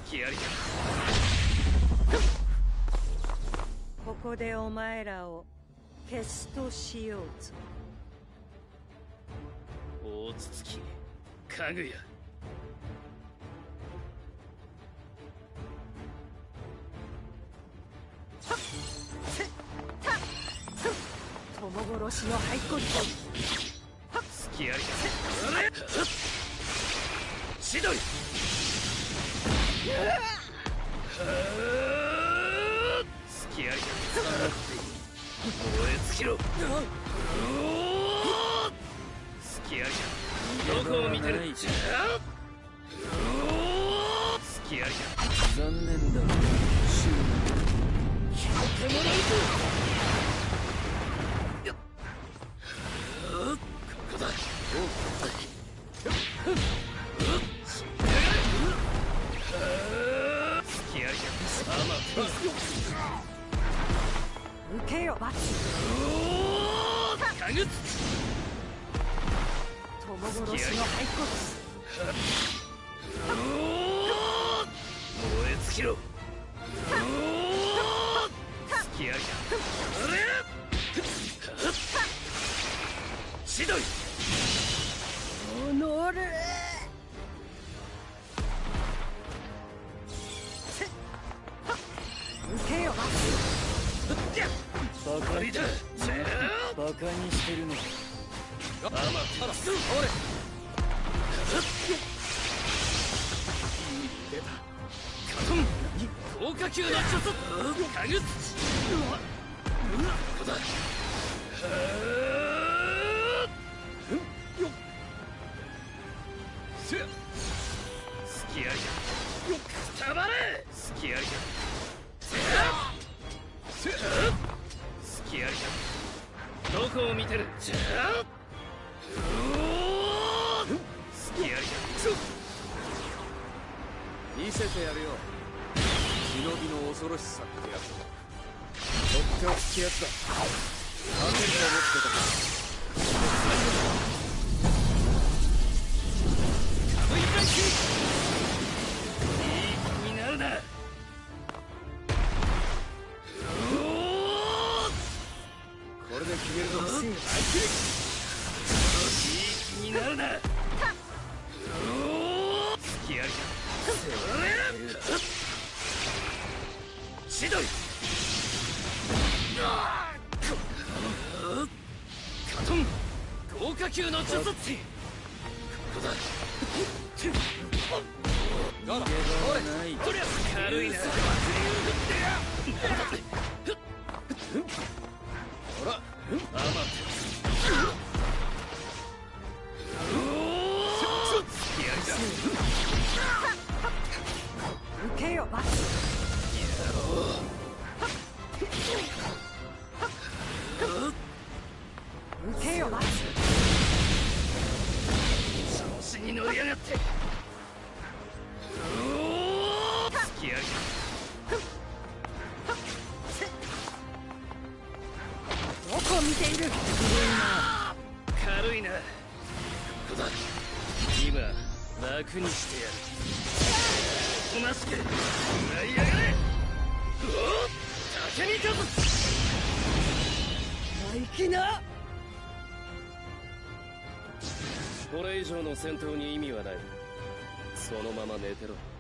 隙ありだ。 ここでお前らを消すとしようぞ。 大筒木かぐや。 友殺しの廃骨。 隙ありだ。千鳥。隙ありだ。燃え尽きろ。隙ありだ。どこを見てる。隙ありだ。 残念だ。 とてもないぞ。ここだ。隙ありだ。 受けよバツ。 かぐっ。 友殺しの廃骨。 燃え尽きろ。隙ありだ。千鳥。 おのれ。受けよバツ。 バカありだ。 バカにしてるのか。 あまたら。おれ。出た。カトン。高架球の術。かぐっ。ここだ。隙ありだ。くたばれ。隙ありだ。隙ありだ。どこを見てる。隙ありだ。 見せてやるよ。忍びの恐ろしさってやつだ。とっておきやつだ。勝てると思ってたか。 カムイブランク。いい気になるな。 これで決めるぞ。 いい気になるな。隙ありだ。千鳥。カトン。豪華級の術。ここだ。 逃げ場はない。 こりゃ軽いな。 ほら。 余って隙ありだ。 受けよバツ。受けよバツ。 調子に乗りやがって。隙ありだ。 どこを見ている。 軽いな。ここだ。今楽にしてやる。おとなしく舞い上がれ。竹見風。 生意気な。 これ以上の戦闘に意味はない。そのまま寝てろ。